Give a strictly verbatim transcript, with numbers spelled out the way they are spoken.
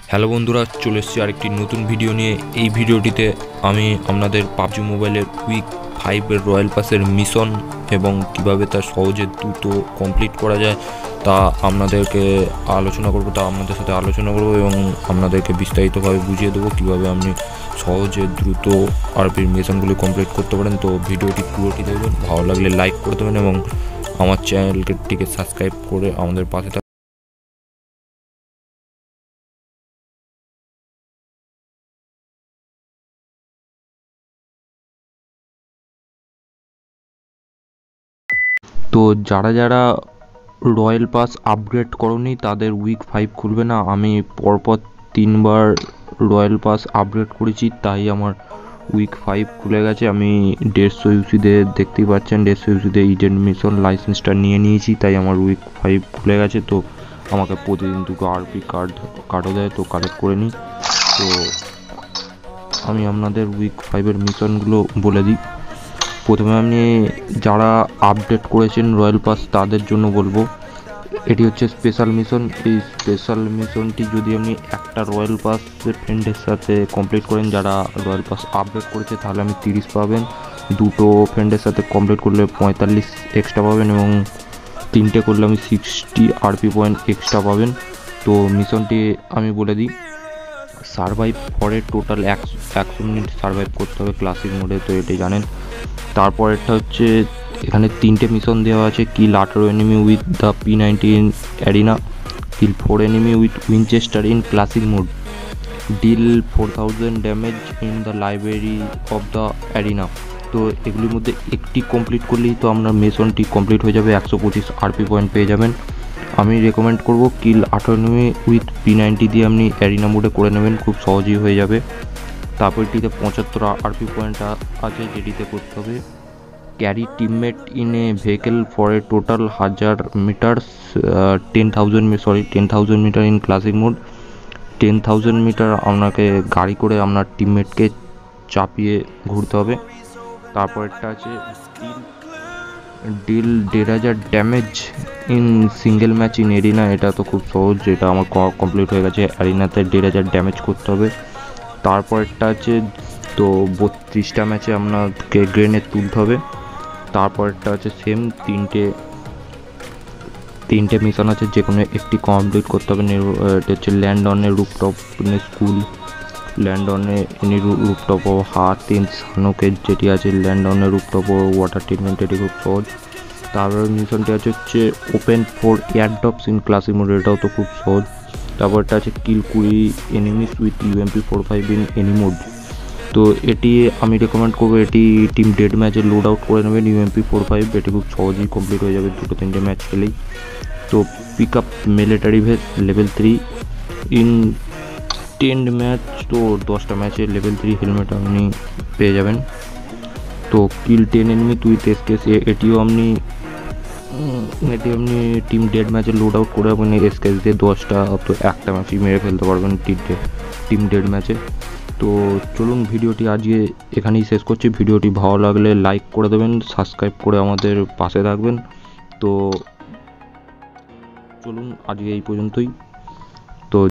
Hello বন্ধুরা, চলে এসেছি আরেকটি নতুন ভিডিও নিয়ে। এই ভিডিওটিতে আমি আপনাদের পাবজি মোবাইলের উইক ফাইভের রয়্যাল পাসের মিশন এবং কিভাবে তা সহজে দ্রুত কমপ্লিট করা যায় তা আপনাদেরকে আলোচনা করব তা আপনাদের সাথে আলোচনা করব এবং আপনাদেরকে বিস্তারিতভাবে বুঝিয়ে দেবো কীভাবে আপনি সহজে দ্রুত আরপির মিশনগুলি কমপ্লিট করতে পারেন। তো ভিডিওটি পুরোটি দেখবেন, ভালো লাগলে লাইক করে দেবেন এবং আমার চ্যানেলটিকে সাবস্ক্রাইব করে আমাদের পাশে থাকবেন। তো যারা যারা রয়্যাল পাস আপগ্রেড করনি তাদের উইক ফাইভ খুলবে না। আমি পরপর তিনবার রয়্যাল পাস আপগ্রেড করেছি, তাই আমার উইক ফাইভ খুলে গেছে। আমি দেড়শো ইউসিতে দেখতেই পাচ্ছেন, দেড়শো ইউসিতে ইজেন্ট মিশন লাইসেন্সটা নিয়ে নিয়েছি, তাই আমার উইক ফাইভ খুলে গেছে। তো আমাকে প্রতিদিন দুটো আরপি কার্ড কার্ডও দেয়, তো কালেক্ট করে নিই। তো আমি আপনাদের উইক ফাইভের মিশনগুলো বলে দিই। প্রথমে আমি যারা আপডেট করেছেন রয়্যাল পাস তাদের জন্য বলবো, এটি হচ্ছে স্পেশাল মিশন। এই স্পেশাল মিশনটি যদি আপনি একটা রয়্যাল পাস ফ্রেন্ডের সাথে কমপ্লিট করেন যারা রয়্যাল পাস আপডেট করেছে, তাহলে আমি তিরিশ পাবেন। দুটো ফ্রেন্ডের সাথে কমপ্লিট করলে পঁয়তাল্লিশ এক্সট্রা পাবেন এবং তিনটে করলে আমি সিক্সটি আরপি পয়েন্ট এক্সট্রা পাবেন। তো মিশনটি আমি বলে দিই, সার্ভাইভ ফরে টোটাল একশো একশো মিনিট সার্ভাইভ করতে হবে ক্লাসিক মোডে, তো এটি জানেন। তারপরেরটা হচ্ছে এখানে তিনটে মিশন দেওয়া আছে, কিল আঠারো enemy with the P nineteen arena, kill four enemy with Winchester in classic mode, deal four thousand damage in the library of the arena. তো এগুলির মধ্যে একটি কমপ্লিট করলেই তো আপনার মিশনটি কমপ্লিট হয়ে যাবে, একশো পঁচিশ আরপি পয়েন্ট পেয়ে যাবেন। আমি রেকমেন্ড করব কিল আঠারো এনিমি উইথ পি নাইনটি দিয়ে আপনি অ্যারিনা মোডে করে নেবেন, খুব সহজেই হয়ে যাবে। তারপর এটিতে পঁচাত্তর আরপি পয়েন্ট আছে, যেটিতে করতে হবে carry teammate in a vehicle for a total হাজার metres ten thousand sorry ten thousand metre in classic mode. Ten thousand metre আপনাকে গাড়ি করে আপনার টিমমেটকে চাপিয়ে ঘুরতে হবে। তারপরটা আছে ডিল দেড় হাজার damage in single match in arena. এটা তো খুব সহজ, এটা আমার কমপ্লিট হয়ে গেছে। এরিনাতে দেড় হাজার ড্যামেজ করতে হবে। তারপরটা আছে তো বত্রিশটা ম্যাচে আপনাকে গ্রেনেড তুলতে হবে। তারপরটা আছে সেম তিনটে তিনটে মিশন আছে, যে কোনো একটি কমপ্লিট করতে হবে। এটা হচ্ছে land on a rooftop in a school, land on a any rooftop of heart in সানোকে, যেটি আছে land on a rooftop of water treatment, এটি খুব সহজ। তারপর মিশনটি আছে হচ্ছে open for airdrops in classic mode, এটাও তো খুব সহজ। তারপরটা আছে কিল কুড়ি enemies with UMP four five in any mode. তো এটি আমি রেকমেন্ড করবো, এটি টিম ডেড ম্যাচে লোড আউট করে নেবেন ইউএমপি ফোর ফাইভ, এটি খুব সহজেই কমপ্লিট হয়ে যাবে দুটো তিনটে ম্যাচ খেলেই। তো pick up military vest level three in ten match, তো দশটা ম্যাচে লেভেল থ্রি হেলমেট আপনি পেয়ে যাবেন। তো kill ten enemy with SKS, এটিও আপনি এটি আপনি টিম ডেড ম্যাচে লোড আউট করে আপনি এসকেস দিয়ে দশটা তো একটা ম্যাচই মেরে ফেলতে পারবেন টিম টিম ডেড ম্যাচে। তো চলুন ভিডিওটি আজকে এখানেই শেষ করছি। ভিডিওটি ভালো লাগলে লাইক করে দেবেন, সাবস্ক্রাইব করে আমাদের পাশে থাকবেন। তো চলুন আজকে এই পর্যন্তই। তো